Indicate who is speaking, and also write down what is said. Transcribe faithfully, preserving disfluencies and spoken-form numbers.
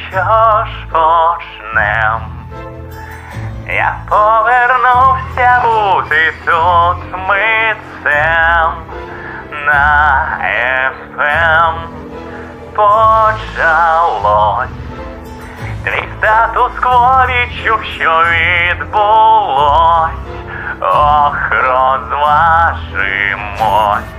Speaker 1: що ж почнем? Я повернувся бути тут митцем. На еф ем почалось. Твій статус-кво відчув, що відбулось. Ох, розважимось.